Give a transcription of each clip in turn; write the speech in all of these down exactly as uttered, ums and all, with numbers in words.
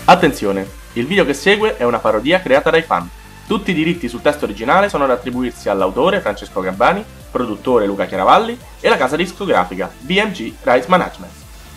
Attenzione, il video che segue è una parodia creata dai fan. Tutti i diritti sul testo originale sono da attribuirsi all'autore Francesco Gabbani, produttore Luca Chiaravalli e la casa discografica B M G Rights Management.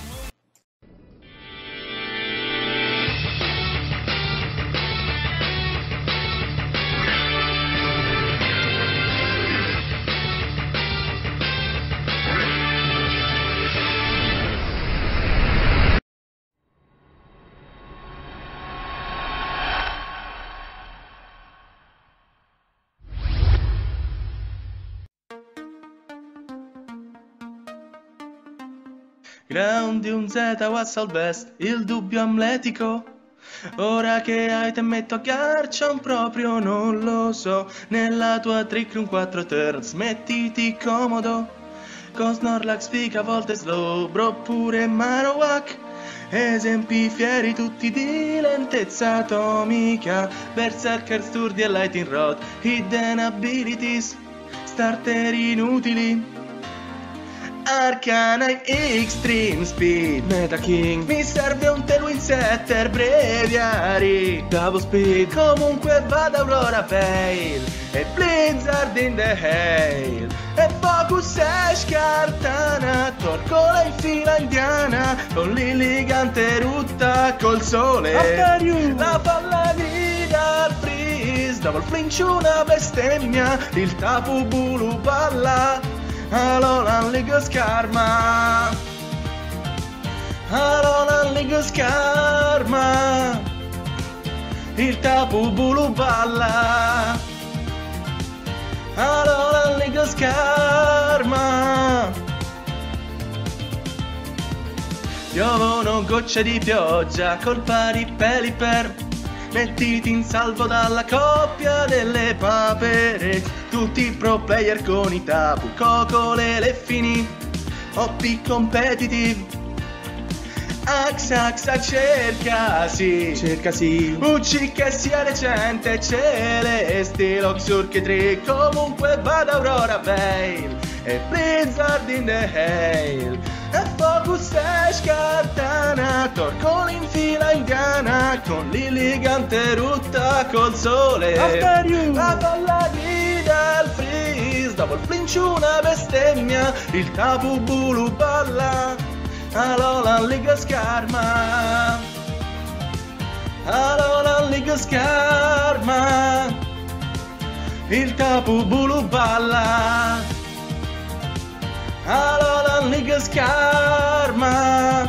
Ground di un Z Wassal Best, il dubbio amletico. Ora che hai te metto a garcia, proprio non lo so. Nella tua trick un quattro turns, mettiti comodo. Con Snorlax, Fica, a volte slow, bro pure Marowak. Esempi fieri tutti di lentezza atomica. Berserker, Sturdy e Lightning Rod, hidden abilities, starter inutili. Arcanine, Extreme Speed, Meta King, mi serve un Tailwind Setter, breviari, Double Speed, comunque vada Aurora Veil, e Blizzard in the Hail, e Focus Ash, Kartana, Torcola in fila indiana, con Lilligante rutta col sole, la palla grida al freeze, Double Flinch una bestemmia, il Tapu Bulu balla. Alolan League Skarma, Alolan League Skarma, il Tapu Bulu balla, Alolan League Skarma. Piovono gocce di pioggia, colpa di Pelipper, mettiti in salvo dalla coppia delle papere. Tutti pro player con i Tapu, Cocole, le fini, O P competitive. Axa, Axa, cercasi, cercasi, U C che sia decente, Celesti, Luxur che tri, comunque vada Aurora Veil, e Blizzard in the Hail, e Focus Ash, Kartana, Torcola in fila indiana, con Lilligante rutta col sole, After you, la palla grida al freeze, Double Flinch una bestemmia, il Tapu Bulu balla, Alolan League Skarma, Alolan League Skarma, il Tapu Bulu balla, Alolan League Skarma.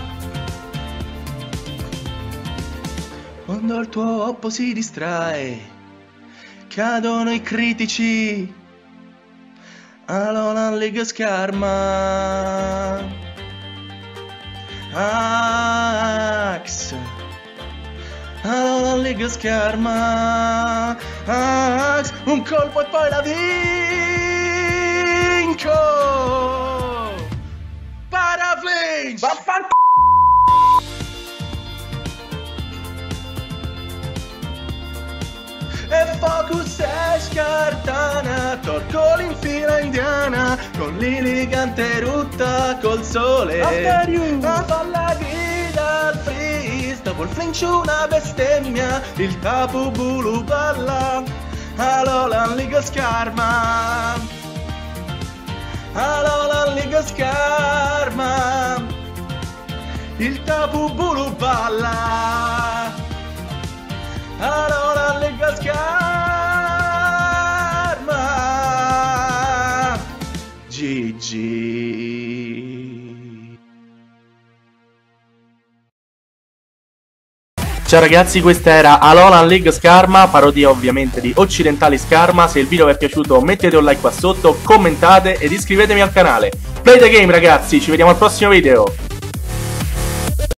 Quando il tuo oppo si distrae, cadono i critici, Alolan League Skarma. Axe, Alolan League Skarma, Axe, un colpo e poi la vinco. Paraflinch, vaffanculo. E Focus Ash, Kartana, Torcola in fila indiana, con Lilligante rutta col sole, After you, la palla grida al freeze, Double Flinch una bestemmia, il Tapu Bulu balla, Alolan League Skarma, Alolan League Skarma, il Tapu Bulu balla, Alolan League Skarma. G G. Ciao ragazzi, questa era Alolan League Skarma, parodia ovviamente di Occidentali Skarma. Se il video vi è piaciuto mettete un like qua sotto, commentate ed iscrivetevi al canale. Play the game ragazzi, ci vediamo al prossimo video.